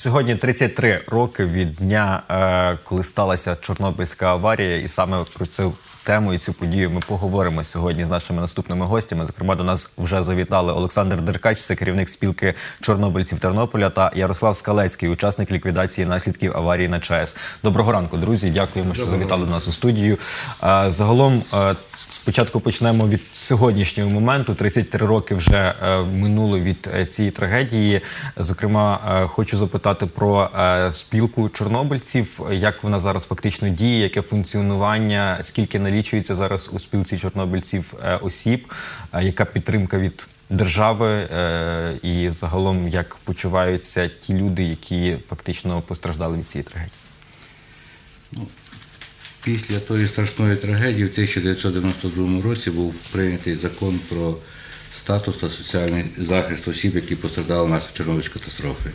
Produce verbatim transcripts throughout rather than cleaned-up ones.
Сьогодні тридцять три роки від дня, коли сталася Чорнобильська аварія, і саме про цю тему і цю подію ми поговоримо сьогодні з нашими наступними гостями. Зокрема, до нас вже завітали Олександр Деркач, це керівник спілки чорнобильців Тернополя, та Ярослав Скалецький, учасник ліквідації наслідків аварії на ЧАЕС. Доброго ранку, друзі. Дякуємо, що завітали до нас у студію. Загалом, спочатку почнемо від сьогоднішнього моменту. тридцять три роки вже минуло від цієї трагедії. Зокрема, хочу запитати про спілку чорнобильців. Як вона зараз фактично діє, яке функціонування, скільки налічується зараз у спілці чорнобильців осіб, яка підтримка від держави і загалом як почуваються ті люди, які фактично постраждали від цієї трагедії? Ну, після тої страшної трагедії в тисяча дев'ятсот дев'яносто другому році був прийнятий закон про статус та соціальний захист осіб, які постраждали внаслідок Чорнобильської катастрофи.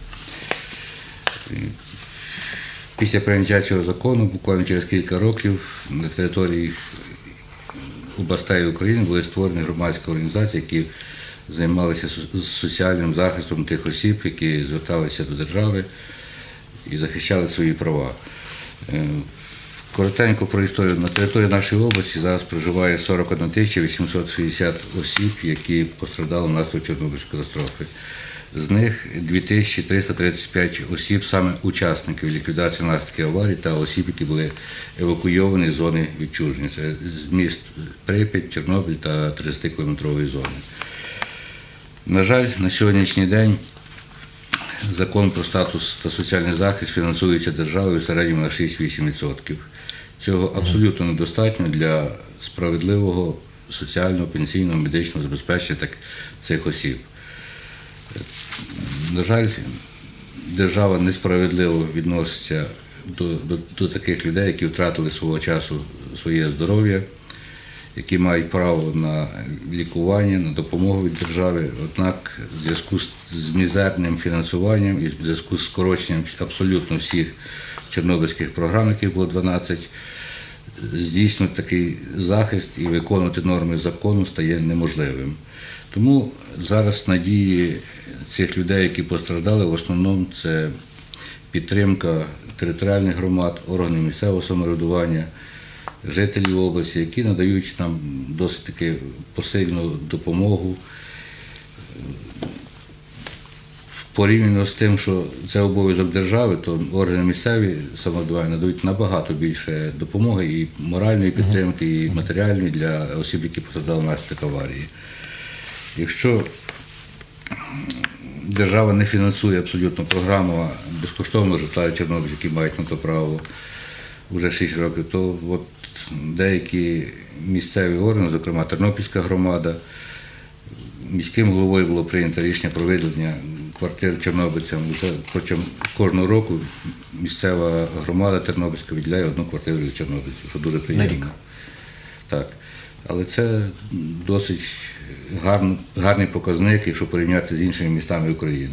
Після прийняття цього закону, буквально через кілька років, на території областей України були створені громадські організації, які займалися соціальним захистом тих осіб, які зверталися до держави і захищали свої права. Коротенько про історію. На території нашої області зараз проживає сорок одна тисяча вісімсот шістдесят осіб, які постраждали внаслідок Чорнобильської катастрофи. З них дві тисячі триста тридцять п'ять осіб саме учасників ліквідації наслідків аварії та осіб, які були евакуйовані з зони відчуження. Це з міст Прип'ять, Чорнобиль та тридцятикілометрової зони. На жаль, на сьогоднішній день закон про статус та соціальний захист фінансується державою в середньому на шість-вісім відсотків. Цього абсолютно недостатньо для справедливого соціального, пенсійного, медичного забезпечення цих осіб. На жаль, держава несправедливо відноситься до, до, до таких людей, які втратили свого часу своє здоров'я, які мають право на лікування, на допомогу від держави. Однак в зв'язку з, з мізерним фінансуванням і в зв'язку з скороченням абсолютно всіх чорнобильських програм, яких було дванадцять, здійснювати такий захист і виконувати норми закону стає неможливим. Тому зараз надії цих людей, які постраждали, в основному це підтримка територіальних громад, органів місцевого самоврядування, жителів області, які надають нам досить таки посильну допомогу. Порівняно з тим, що це обов'язок держави, то органи місцеві самоврядування надають набагато більше допомоги і моральної підтримки, і матеріальної для осіб, які постраждали внаслідок аварії. Якщо держава не фінансує абсолютно програму безкоштовного житла Чорнобиль, які мають на то право вже шість років, то от деякі місцеві органи, зокрема Тернопільська громада, міським головою було прийнято рішення про виділення квартир чорнобильцям. Вже протягом кожного року місцева громада Тернопільська виділяє одну квартиру для чорнобильців, що дуже приємно. На рік. Так. Але це досить гарний, гарний показник, якщо порівняти з іншими містами України.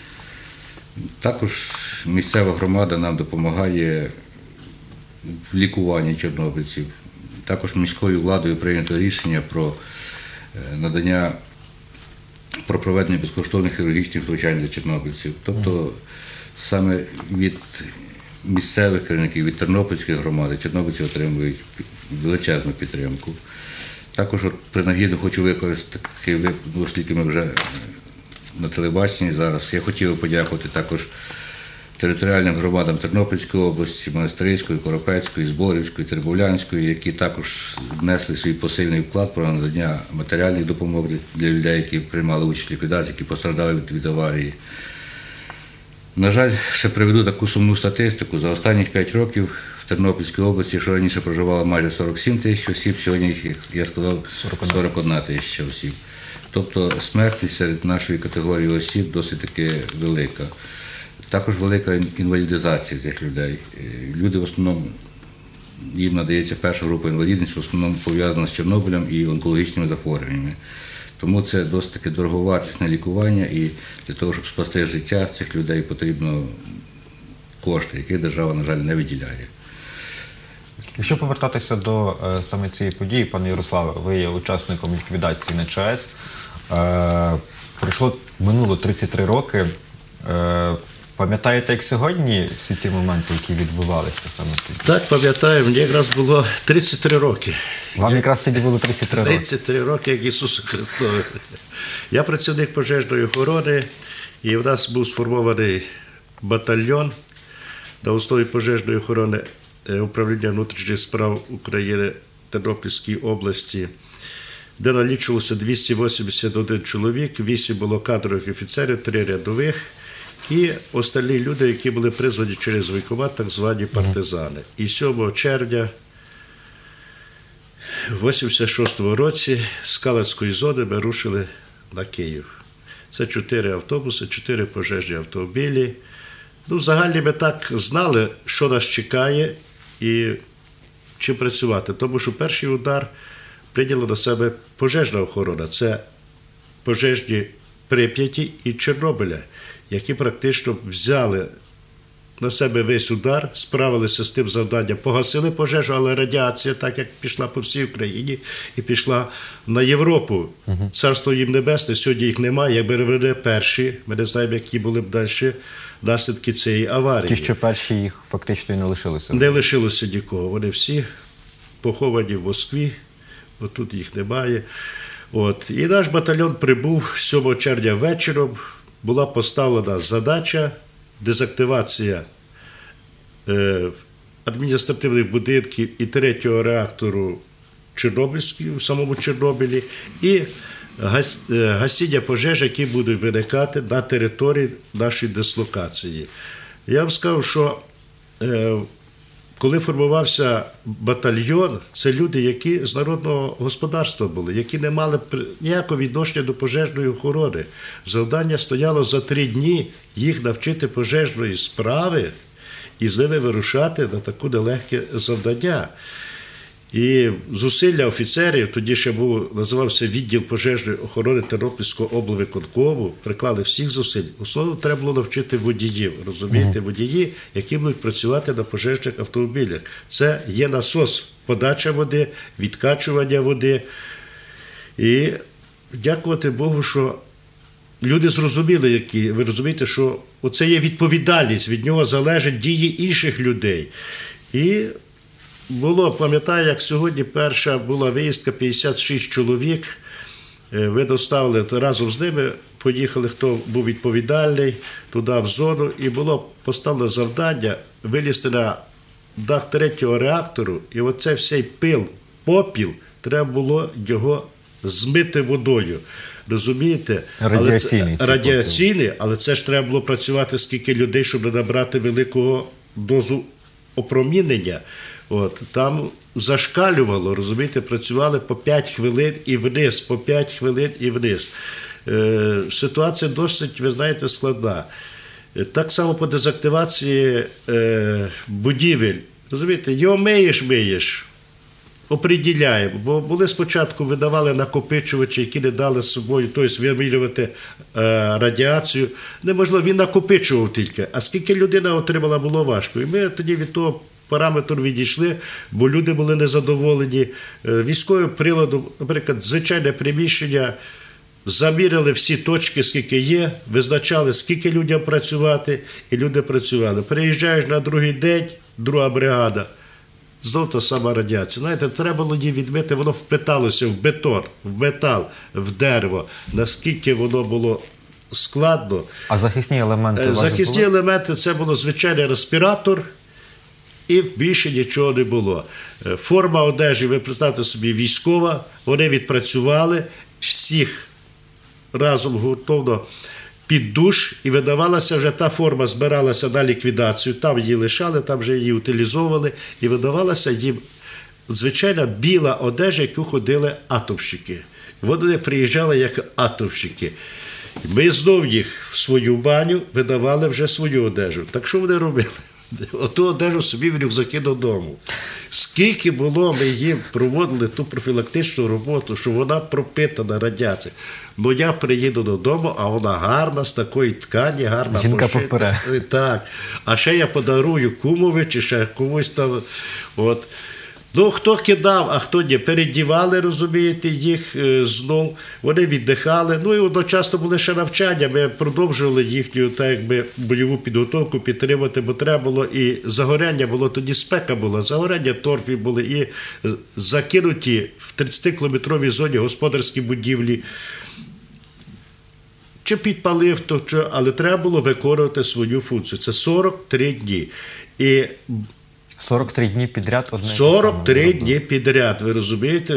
Також місцева громада нам допомагає в лікуванні чорнобильців. Також міською владою прийнято рішення про надання, про проведення безкоштовних хірургічних втручань для чорнобильців. Тобто саме від місцевих керівників, від тернопільських громад чорнобильці отримують величезну підтримку. Також от принагідно хочу використати, оскільки ми вже на телебаченні зараз, я хотів би подякувати також територіальним громадам Тернопільської області, Монастирської, Коропецької, Зборівської, Тербовлянської, які також внесли свій посильний вклад про надання матеріальних допомог для людей, які приймали участь в ліквідації, які постраждали від, від аварії. На жаль, ще приведу таку сумну статистику. За останні п'ять років в Тернопільській області, що раніше проживало майже сорок сім тисяч осіб, сьогодні їх, як я сказав, сорок одна тисяча осіб. Тобто смертність серед нашої категорії осіб досить таки велика. Також велика інвалідизація цих людей. Люди в основному, їм надається перша група інвалідності, в основному пов'язана з Чорнобилем і онкологічними захворюваннями. Тому це досить таки дороговартісне лікування, і для того, щоб спасти життя цих людей, потрібно кошти, які держава, на жаль, не виділяє. Якщо повертатися до е, саме цієї події, пане Ярославе, ви є учасником ліквідації на ЧАЕС. Е, пройшло минуло тридцять три роки. Е, Пам'ятаєте, як сьогодні всі ці моменти, які відбувалися саме тоді? Так, пам'ятаю, мені якраз було тридцять три роки. Вам якраз тоді було тридцять три роки. тридцять три роки, як Ісусу Христові. Я працівник пожежної охорони, і в нас був сформований батальйон на основі пожежної охорони Управління внутрішніх справ України Тернопільській області, де налічувалося двісті вісімдесят один чоловік, вісім було кадрових офіцерів, три рядових і остальні люди, які були призвані через військкомат, так звані партизани. І сьомого червня вісімдесят шостого році з Калацької зони ми рушили на Київ. Це чотири автобуси, чотири пожежні автомобілі. Ну, взагалі ми так знали, що нас чекає і чим працювати. Тому що перший удар прийняла на себе пожежна охорона. Це пожежні Прип'яті і Чорнобиля, які практично взяли на себе весь удар, справилися з тим завданням, погасили пожежу, але радіація, так як пішла по всій Україні і пішла на Європу. Угу. Царство їм небесне, сьогодні їх немає, якби вони перші, ми не знаємо, які були б далі наслідки цієї аварії. Ті, що перші, їх фактично і не лишилося. Не лишилося нікого, вони всі поховані в Москві, отут їх немає. От. І наш батальйон прибув сьомого червня вечором, була поставлена задача дезактивація е, адміністративних будинків і третього реактору Чорнобильського, в самому Чорнобилі, і гас, е, гасіння пожеж, які будуть виникати на території нашої дислокації. Я вам скажу, що е, коли формувався батальйон, це люди, які з народного господарства були, які не мали ніякого відношення до пожежної охорони. Завдання стояло за три дні їх навчити пожежної справи і з ними вирушати на таке нелегке завдання. І зусилля офіцерів, тоді ще був, називався відділ пожежної охорони Тернопільського облвиконкому, приклали всіх зусиль. Основно треба було навчити водіїв, розумієте, водії, які будуть працювати на пожежних автомобілях. Це є насос, подача води, відкачування води. І дякувати Богу, що люди зрозуміли, які, ви розумієте, що оце є відповідальність, від нього залежать дії інших людей. І було, пам'ятаю, як сьогодні перша була виїздка, п'ятдесят шість чоловік, ви доставили разом з ними, поїхали, хто був відповідальний, туди в зону, і було поставлено завдання вилізти на дах третього реактору, і оце всей пил, попіл, треба було його змити водою. Розумієте? Радіаційний. Але це, радіаційний, але це ж треба було працювати скільки людей, щоб не набрати великого дозу опромінення. От, там зашкалювало, розумієте, працювали по п'ять хвилин і вниз, по п'ять хвилин і вниз. Е, ситуація досить, ви знаєте, складна. Так само по дезактивації е, будівель. Розумієте, його миєш, миєш, оприділяємо. Бо були спочатку, видавали накопичувачі, які не дали з собою, тобто вимірювати е, радіацію. Неможливо, він накопичував тільки. А скільки людина отримала, було важко. І ми тоді від того параметр відійшли, бо люди були незадоволені. Військовим приладом, наприклад, звичайне приміщення, заміряли всі точки, скільки є, визначали, скільки людям працювати, і люди працювали. Приїжджаєш на другий день, друга бригада, знов та сама радіація. Знаєте, треба було її відмити, воно впиталося в бетон, в метал, в дерево, наскільки воно було складно. А захисні елементи у вас Захисні були? елементи – це було звичайний респіратор, і більше нічого не було. Форма одежі, ви представте собі, військова, вони відпрацювали, всіх разом гуртовно під душ, і видавалася вже та форма, збиралася на ліквідацію, там її лишали, там вже її утилізовували, і видавалася їм звичайна біла одежа, яку ходили атомщики. Вони приїжджали як атомщики. Ми знов їх в свою баню видавали вже свою одежу. Так що вони робили? Оту одежу собі в рюкзаки додому. Скільки було, ми їм проводили ту профілактичну роботу, що вона пропитана радіацією. Ну я приїду додому, а вона гарна, з такої ткані, гарна жінка пошита. попере. Так. А ще я подарую кумові, чи ще комусь там. От. Ну, хто кидав, а хто ні, передівали, розумієте, їх е, знов, вони віддихали. Ну і одночасно були ще навчання, ми продовжували їхню так, якби, бойову підготовку підтримати, бо треба було і загоряння було, тоді спека була, загоряння торфів були, і закинуті в тридцятикілометровій зоні господарські будівлі. Чи підпалив, то що, але треба було виконувати свою функцію. Це сорок три дні. І сорок три дні підряд одне. сорок три дні підряд, ви розумієте,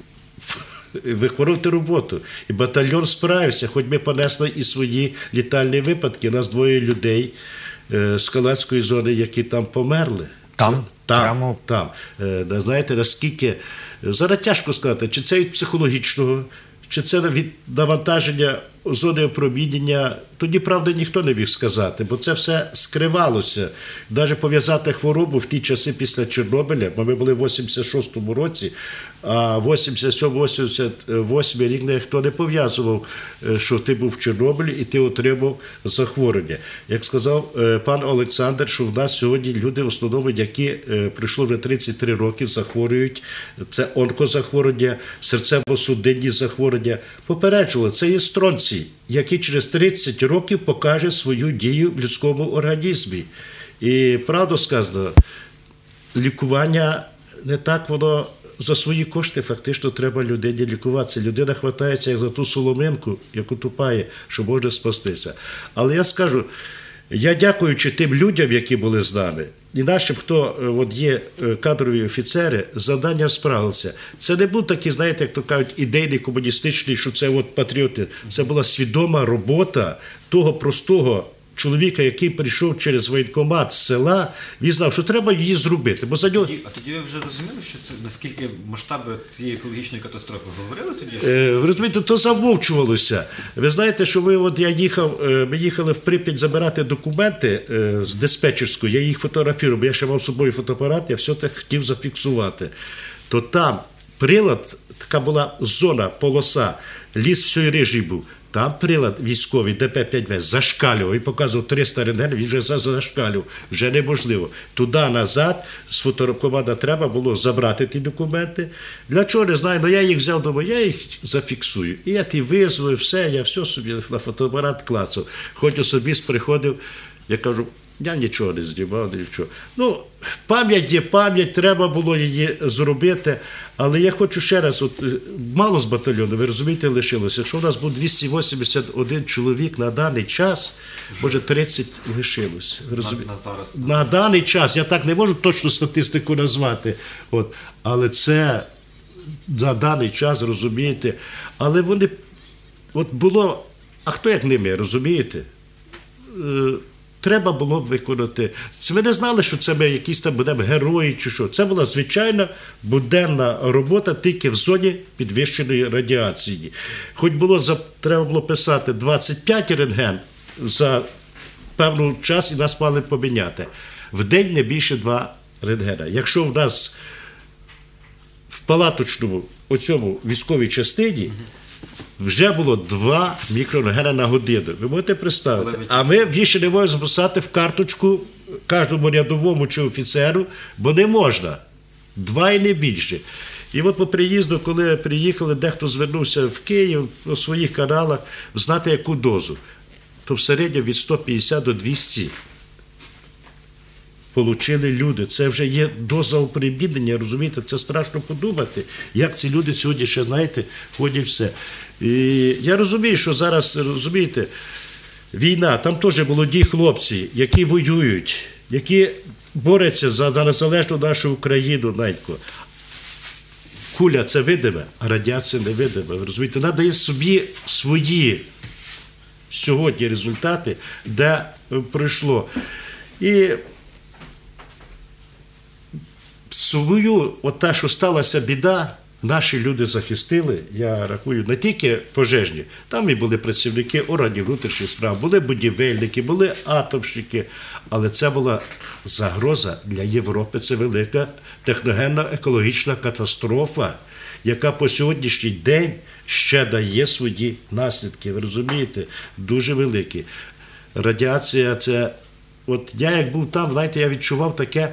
виконувати роботу. І батальйон справився, хоч ми понесли і свої літальні випадки. У нас двоє людей е, з Калацької зони, які там померли. Там? Це, там, Прямо? там. Е, знаєте, наскільки, зараз тяжко сказати, чи це від психологічного, чи це від навантаження зони опромінення, тоді, правда, ніхто не міг сказати, бо це все скривалося. Навіть пов'язати хворобу в ті часи після Чорнобиля, бо ми були в вісімдесят шостому році, а вісімдесят сьомий вісімдесят восьмий рік ніхто не пов'язував, що ти був в Чорнобилі і ти отримав захворювання. Як сказав пан Олександр, що в нас сьогодні люди, в основному, які пройшло вже тридцять три роки, захворюють, це онкозахворювання, серцево-судинні захворювання. Попереджували, це є стронцій, який через тридцять років покаже свою дію в людському організмі. І правду сказано, лікування не так воно за свої кошти фактично треба людині лікуватися. Людина хватається як за ту соломинку, яку тупає, що може спастися. Але я скажу, я дякуючи тим людям, які були з нами, і нашим, хто от є кадрові офіцери, завдання справилися. Це не був такий, знаєте, як то кажуть, ідейний, комуністичний, що це от патріоти. Це була свідома робота того простого чоловіка, який прийшов через воєнкомат з села, він знав, що треба її зробити. Бо за нього... тоді, а тоді ви вже розуміли, що це наскільки масштаби цієї екологічної катастрофи говорили тоді? Е, ви розумієте, то замовчувалося. Ви знаєте, що ви, от я їхав, ми їхали в Прип'ять забирати документи е, з диспетчерської, я їх фотографував, бо я ще мав з собою фотоапарат, я все це хотів зафіксувати. То там прилад, така була зона, полоса, ліс всьої рижий був. Там прилад військовий Д П п'ять В зашкалював і показував триста рентгенів, він вже зашкалював, вже неможливо. Туди-назад з фотокоманда треба було забрати ті документи. Для чого, не знаю, але я їх взяв, думаю, я їх зафіксую. І я ті визвою, все, я все собі на фотоапарат клацав. Хоч особисто приходив, я кажу, я нічого не знімав, нічого. Ну, пам'ять є пам'ять, треба було її зробити, але я хочу ще раз, от, мало з батальйону, ви розумієте, лишилося. Якщо у нас був двісті вісімдесят один чоловік на даний час, може тридцять лишилося. Ви розумієте? На, на, зараз. На даний час, я так не можу точну статистику назвати, от, але це за даний час, розумієте, але вони, от було, а хто як не ми, розумієте? Треба було виконати. Ми не знали, що це ми якісь там будемо герої чи що. Це була звичайна буденна робота тільки в зоні підвищеної радіації. Хоч було, треба було писати двадцять п'ять рентген за певний час і нас мали поміняти. В день не більше два рентгена. Якщо в нас в палаточному, оцьому військовій частині, вже було два мікрорентгена на годину. Ви можете представити? А ми більше не можемо записати в карточку кожному рядовому чи офіцеру, бо не можна. Два і не більше. І от по приїзду, коли приїхали, дехто звернувся в Київ у своїх каналах, знати яку дозу. То в середньому від сто п'ятдесят до двісті получили люди. Це вже є доза опромінення, розумієте, це страшно подумати, як ці люди сьогодні ще, знаєте, ходять все. І я розумію, що зараз, розумієте, війна, там теж молоді хлопці, які воюють, які борються за, за незалежну нашу Україну, Надько. Куля – це видиме, а радіація не видиме. Ви розумієте, треба є собі свої сьогодні результати, де пройшло. І свою, от те, що сталася біда, наші люди захистили, я рахую, не тільки пожежні, там і були працівники органів внутрішніх справ, були будівельники, були атомщики, але це була загроза для Європи, це велика техногенна екологічна катастрофа, яка по сьогоднішній день ще дає свої наслідки, ви розумієте, дуже великі. Радіація – це, от я як був там, знаєте, я відчував таке,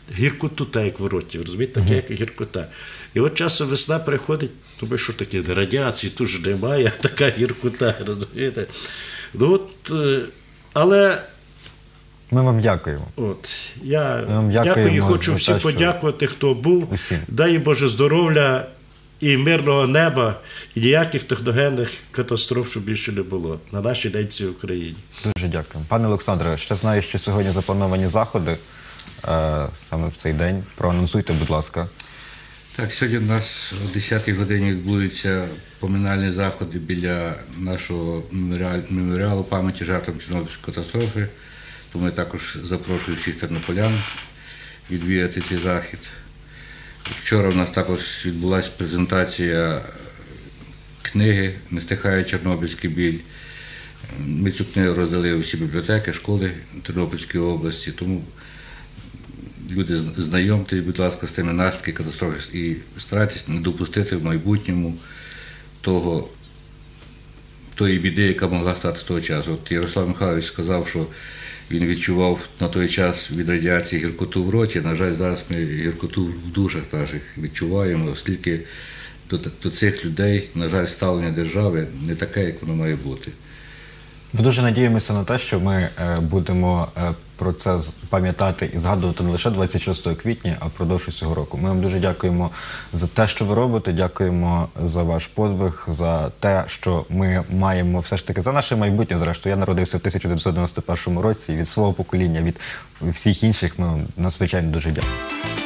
гіркоту, так як в роті, розумієте, таке, як гіркота. І от часом весна приходить, думаю, що таке, радіації тут ж немає, а така гіркота, розумієте. Ну от, е, але Ми вам дякуємо. от, я Ми вам дякуємо дякую і хочу за всім те, що- подякувати, хто був. Усім. Дай Боже здоров'я і мирного неба, і ніяких техногенних катастроф, щоб більше не було на нашій ненці Україні. Дуже дякую. Пане Олександре, ще знаю, що сьогодні заплановані заходи е, саме в цей день. Проанонсуйте, будь ласка. Так, сьогодні у нас о десятій годині відбудуться поминальні заходи біля нашого меморіалу, меморіалу пам'яті жертвам Чорнобильської катастрофи. Тому я також запрошую всіх тернополян відвідати цей захід. Вчора у нас також відбулася презентація книги «Не стихає Чорнобильський біль». Ми цю книгу роздали у всі бібліотеки, школи Тернопільської області, тому люди, знайомтесь, будь ласка, з тими наслідками катастрофи і старайтесь не допустити в майбутньому того, тої біди, яка могла стати з того часу. От Ярослав Михайлович сказав, що він відчував на той час від радіації гіркоту в роті. На жаль, зараз ми гіркоту в душах наших відчуваємо, оскільки до, до цих людей, на жаль, ставлення держави не таке, як воно має бути. Ми дуже надіємося на те, що ми е, будемо е, про це з- пам'ятати і згадувати не лише двадцять шостого квітня, а впродовж цього року. Ми вам дуже дякуємо за те, що ви робите, дякуємо за ваш подвиг, за те, що ми маємо все ж таки за наше майбутнє. Зрештою, я народився в тисяча дев'ятсот дев'яносто першому році, і від свого покоління, від всіх інших ми вам надзвичайно дуже дякуємо.